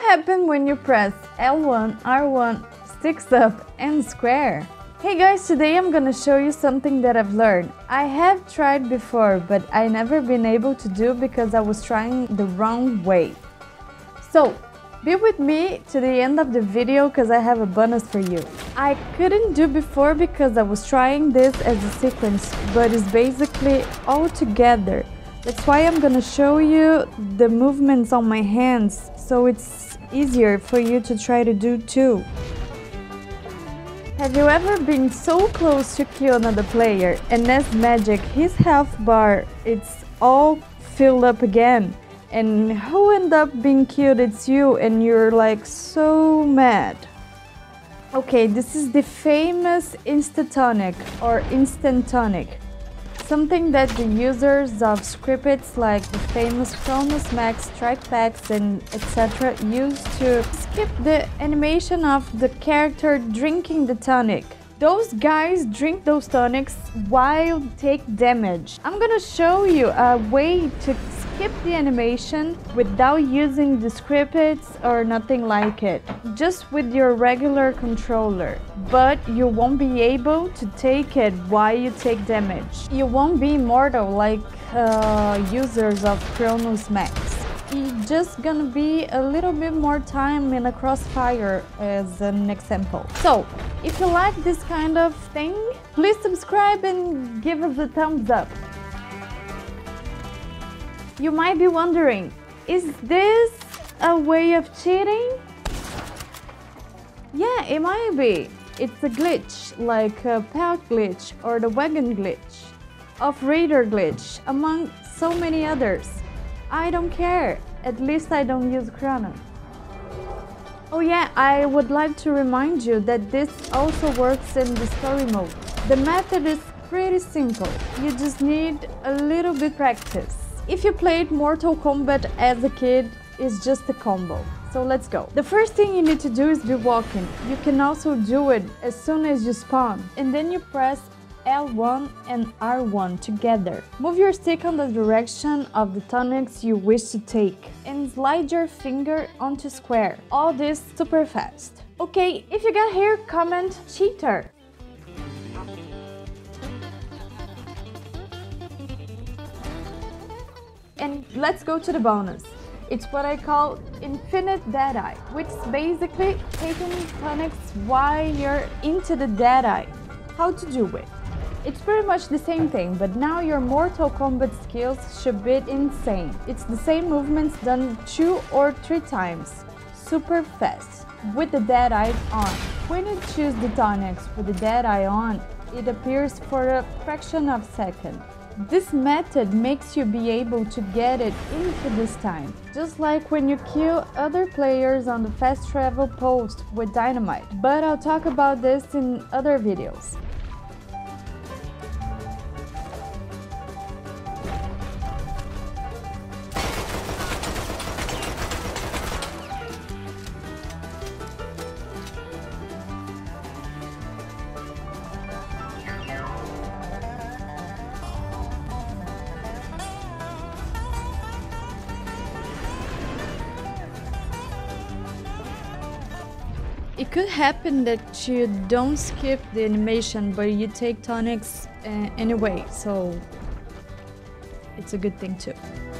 happens when you press L1, R1, sticks up, and square? Hey guys, today I'm gonna show you something that I've learned. I have tried before, but I never been able to do because I was trying the wrong way. So, be with me to the end of the video because I have a bonus for you. I couldn't do before because I was trying this as a sequence, but it's basically all together. That's why I'm gonna show you the movements on my hands, so it's easier for you to try to do too. Have you ever been so close to kill another player and as magic his health bar it's all filled up again? And who end up being killed? It's you, and you're like so mad. Okay, this is the famous Instantonic or Instant Tonic. Something that the users of scripts like the famous Chronos Max, Strike Packs and etc. use to skip the animation of the character drinking the tonic. Those guys drink those tonics while take damage. I'm gonna show you a way to skip the animation without using the scripts or nothing like it, just with your regular controller. But you won't be able to take it while you take damage. You won't be immortal like users of Chronos Max. It's just gonna be a little bit more time in a crossfire as an example. So, if you like this kind of thing, please subscribe and give us a thumbs up. You might be wondering, is this a way of cheating? Yeah, it might be. It's a glitch, like a Pelt glitch or the Wagon glitch, Off Radar glitch, among so many others. I don't care, at least I don't use Chrono. Oh yeah, I would like to remind you that this also works in the story mode. The method is pretty simple, you just need a little bit practice. If you played Mortal Kombat as a kid, it's just a combo. So let's go. The first thing you need to do is be walking. You can also do it as soon as you spawn. And then you press L1 and R1 together. Move your stick on the direction of the tonics you wish to take and slide your finger onto square. All this super fast. Okay, if you got here, comment cheater. And let's go to the bonus. It's what I call Infinite Deadeye, which is basically taking tonics while you're into the Deadeye. How to do it? It's pretty much the same thing, but now your Mortal Kombat skills should be insane. It's the same movements done 2 or 3 times, super fast, with the Deadeye on. When you choose the tonics with the Deadeye on, it appears for a fraction of a second. This method makes you be able to get it into this time, just like when you kill other players on the fast travel post with dynamite. But I'll talk about this in other videos. It could happen that you don't skip the animation, but you take tonics anyway, so it's a good thing too.